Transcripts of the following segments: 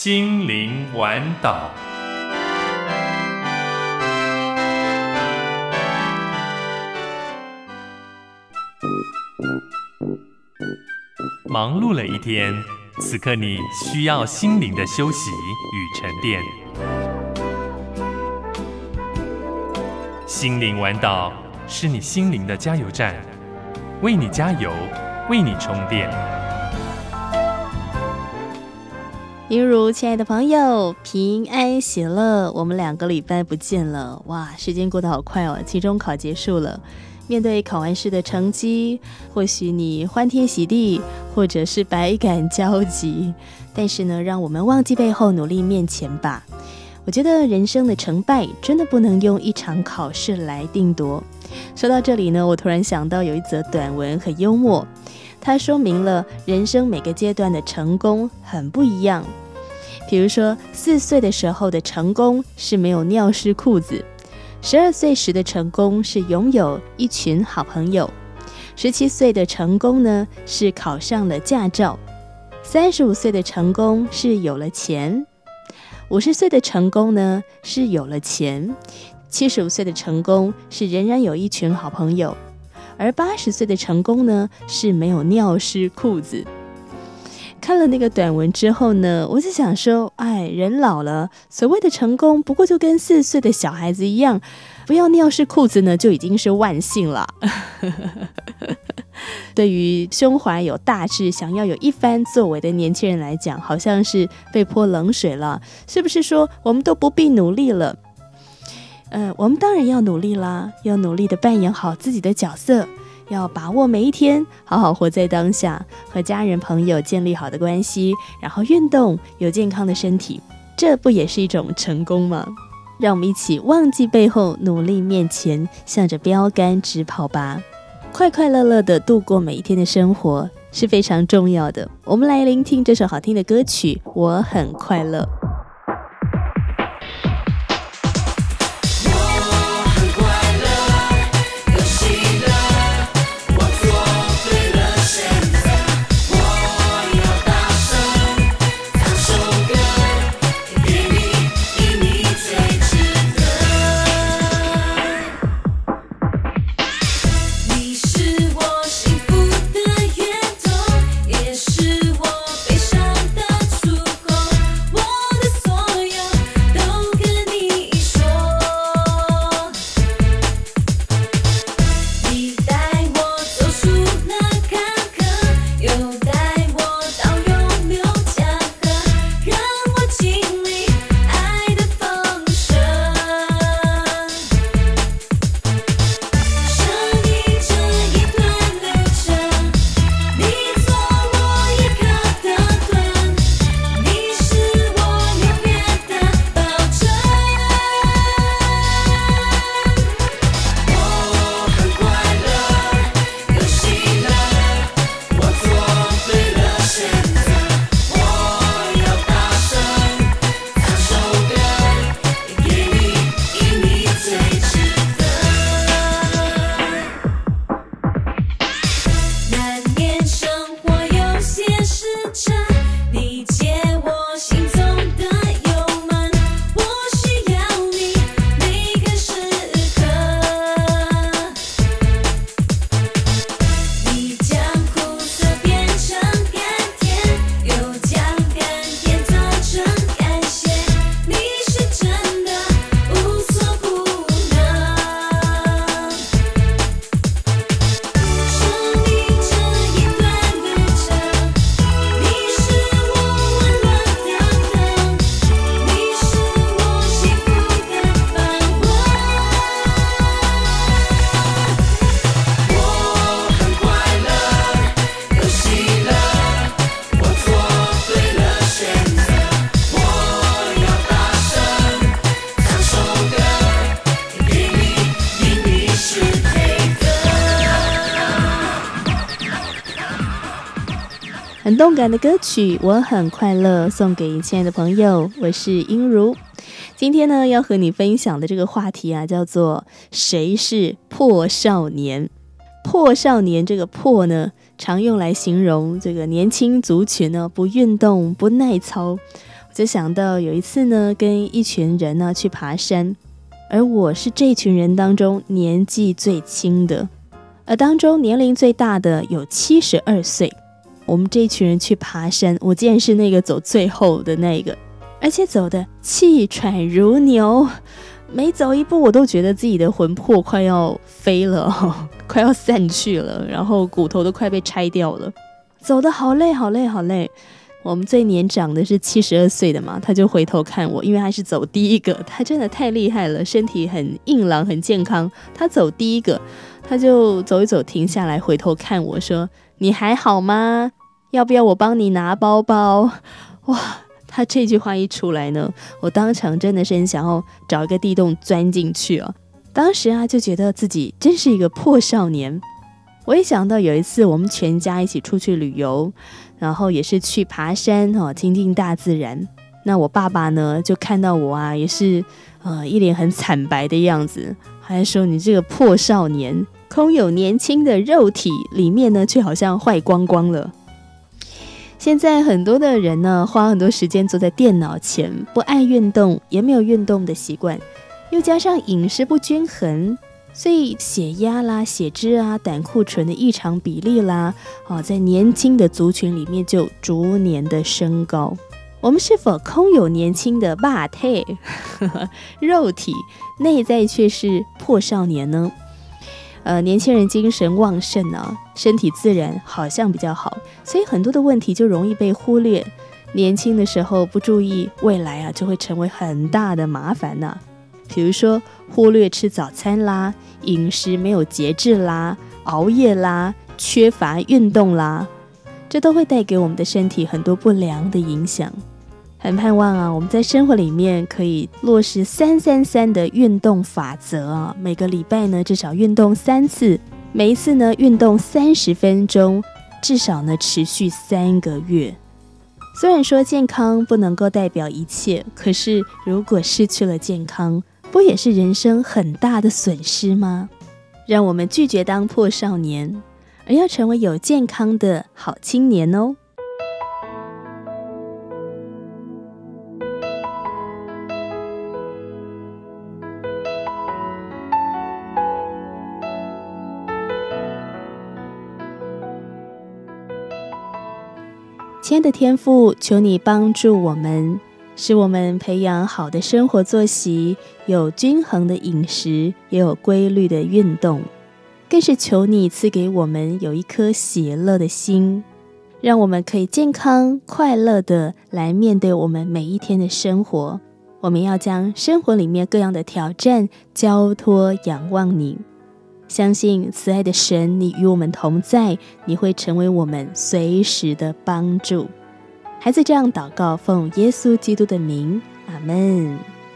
心灵玩岛。忙碌了一天，此刻你需要心灵的休息与沉淀。心灵玩岛是你心灵的加油站，为你加油，为你充电。 音如亲爱的朋友，平安喜乐，我们2个礼拜不见了，哇，时间过得好快哦，期中考结束了。面对考完试的成绩，或许你欢天喜地，或者是百感交集，但是呢，让我们忘记背后，努力面前吧。我觉得人生的成败真的不能用一场考试来定夺。说到这里呢，我突然想到有一则短文很幽默，它说明了人生每个阶段的成功很不一样。比如说4岁的时候的成功是没有尿湿裤子，12岁时的成功是拥有一群好朋友，17岁的成功呢是考上了驾照，35岁的成功是有了钱，50岁的成功呢是有了钱，75岁的成功是仍然有一群好朋友，而80岁的成功呢是没有尿湿裤子。看了那个短文之后呢，我就想说，人老了，所谓的成功不过就跟4岁的小孩子一样，不要尿湿裤子呢就已经是万幸了。对于胸怀有大志，想要有一番作为的年轻人来讲，好像是被泼冷水了。是不是说我们都不必努力了？我们当然要努力啦，要努力的扮演好自己的角色，要把握每一天，好好活在当下，和家人朋友建立好的关系，然后运动，有健康的身体，这不也是一种成功吗？让我们一起忘记背后，努力面前，向着标杆直跑吧。快快乐乐的度过每一天的生活是非常重要的。我们来聆听这首好听的歌曲，我很快乐。很动感的歌曲，我很快乐，送给亲爱的朋友，我是英如。今天呢，要和你分享的这个话题啊，叫做谁是破少年。破少年这个破呢，常用来形容这个年轻族群呢不运动、不耐操， 我就想到有一次呢，跟一群人呢去爬山，而我是这群人当中年纪最轻的，而当中年龄最大的有72岁。我们这群人去爬山，我竟然是那个走最后的那个，而且走得气喘如牛，每走一步我都觉得自己的魂魄快要飞了，快要散去了，然后骨头都快被拆掉了，走得好累好累好累。我们最年长的是72岁的嘛，他就回头看我，因为他是走第一个，他真的太厉害了，身体很硬朗很健康，他走第一个，他就走一走停下来回头看我说，你还好吗？要不要我帮你拿包包？哇，他这句话一出来呢，我当场真的是很想要找一个地洞钻进去哦。当时就觉得自己真是一个破少年。我一想到有一次我们全家一起出去旅游，然后也是去爬山亲近大自然，那我爸爸呢就看到我也是一脸很惨白的样子，还说你这个破少年，空有年轻的肉体，里面呢却好像坏光光了。现在很多的人呢花很多时间坐在电脑前，不爱运动，也没有运动的习惯，又加上饮食不均衡，所以血压啦、血脂胆固醇的异常比例啦，在年轻的族群里面就逐年的升高。我们是否空有年轻的肉体，肉体内在却是破少年呢？年轻人精神旺盛身体自然好像比较好，所以很多的问题就容易被忽略。年轻的时候不注意，未来就会成为很大的麻烦比如说忽略吃早餐啦，饮食没有节制啦，熬夜啦，缺乏运动啦，这都会带给我们的身体很多不良的影响。很盼望我们在生活里面可以落实333的运动法则每个礼拜呢至少运动3次，每一次呢运动30分钟，至少呢持续3个月。虽然说健康不能够代表一切，可是如果失去了健康，不也是人生很大的损失吗？让我们拒绝当破少年，而要成为有健康的好青年哦。亲爱的天父，求你帮助我们，使我们培养好的生活作息，有均衡的饮食，也有规律的运动，更是求你赐给我们有一颗喜乐的心，让我们可以健康快乐的来面对我们每一天的生活。我们要将生活里面各样的挑战交托仰望你，相信慈爱的神，你与我们同在，你会成为我们随时的帮助。孩子这样祷告，奉耶稣基督的名，阿们。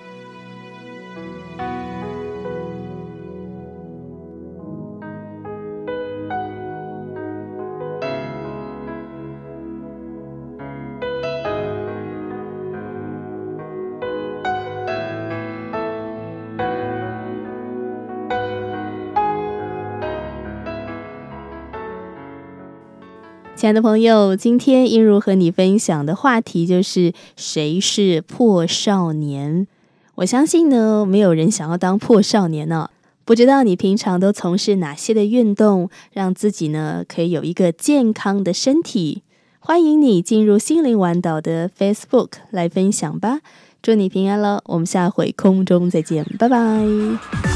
亲爱的朋友，今天映如和你分享的话题就是谁是破少年。我相信呢，没有人想要当破少年不知道你平常都从事哪些的运动，让自己呢可以有一个健康的身体。欢迎你进入心灵玩岛的 Facebook 来分享吧。祝你平安了，我们下回空中再见，拜拜。